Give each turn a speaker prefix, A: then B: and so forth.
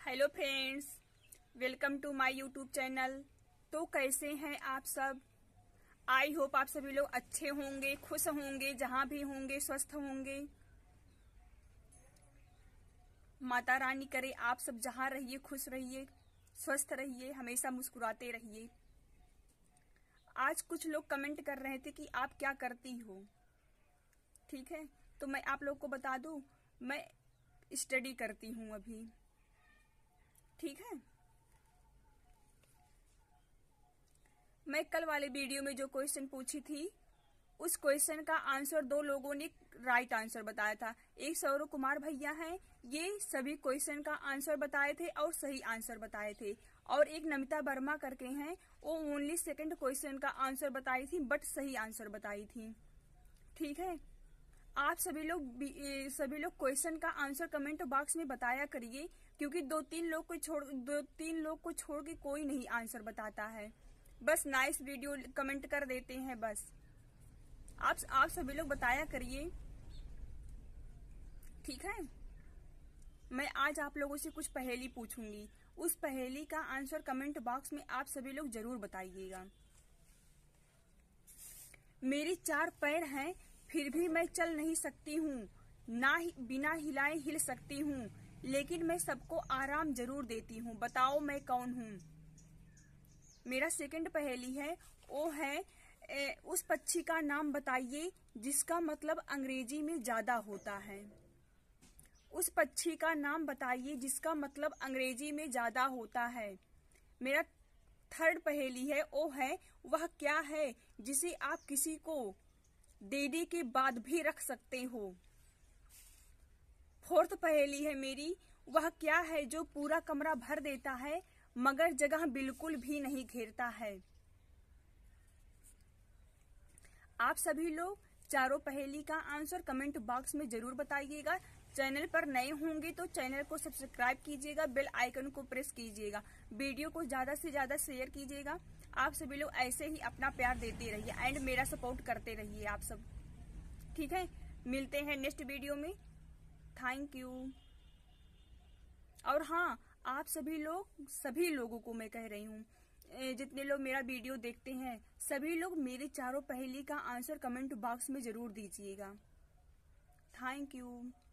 A: Hello friends, welcome to my YouTube channel. तो कैसे हैं आप सब? आई होप आप सभी लोग अच्छे होंगे, खुश होंगे, जहां भी होंगे स्वस्थ होंगे। माता रानी करे आप सब जहां रहिए खुश रहिए, स्वस्थ रहिए, हमेशा मुस्कुराते रहिए। आज कुछ लोग कमेंट कर रहे थे कि आप क्या करती हो। ठीक है, तो मैं आप लोग को बता दूं, मैं स्टडी करती हूं अभी। ठीक है, मैं कल वाले वीडियो में जो क्वेश्चन पूछी थी उस क्वेश्चन का आंसर दो लोगों ने राइट आंसर बताया था। एक सौरव कुमार भैया हैं, ये सभी क्वेश्चन का आंसर बताए थे और सही आंसर बताए थे। और एक नमिता वर्मा करके हैं, वो ओनली सेकंड क्वेश्चन का आंसर बताई थी बट सही आंसर बताई थी। ठीक है, आप सभी लोग क्वेश्चन का आंसर कमेंट बॉक्स में बताया करिए, क्योंकि दो तीन लोग को छोड़ के कोई नहीं आंसर बताता है। बस नाइस वीडियो कमेंट कर देते हैं। बस आप सभी लोग बताया करिए। ठीक है, मैं आज आप लोगों से कुछ पहेली पूछूंगी, उस पहेली का आंसर कमेंट बॉक्स में आप सभी लोग जरूर बताइएगा। मेरी 4 पैर हैं फिर भी मैं चल नहीं सकती हूँ, बिना हिलाए हिल सकती हूँ, लेकिन मैं सबको आराम जरूर देती हूँ। बताओ मैं कौन हूँ? मेरा सेकंड पहेली है, वो है उस पक्षी का नाम बताइए जिसका मतलब अंग्रेजी में ज्यादा होता है। उस पक्षी का नाम बताइए जिसका मतलब अंग्रेजी में ज्यादा होता है। मेरा थर्ड पहेली है, वो है वह क्या है जिसे आप किसी को देने के बाद भी रख सकते हो। फोर्थ पहेली है मेरी, वह क्या है जो पूरा कमरा भर देता है मगर जगह बिल्कुल भी नहीं घेरता है। आप सभी लोग चारों पहेली का आंसर कमेंट बॉक्स में जरूर बताइएगा। चैनल पर नए होंगे तो चैनल को सब्सक्राइब कीजिएगा, बेल आइकन को प्रेस कीजिएगा, वीडियो को ज्यादा से ज्यादा शेयर कीजिएगा। आप सभी लोग ऐसे ही अपना प्यार देते रहिए एंड मेरा सपोर्ट करते रहिए आप सब। ठीक है, मिलते हैं नेक्स्ट वीडियो में। Thank you. और हाँ, आप सभी लोगों को मैं कह रही हूँ, जितने लोग मेरा वीडियो देखते हैं सभी लोग मेरे चारों पहेली का आंसर कमेंट बॉक्स में जरूर दीजिएगा। Thank you.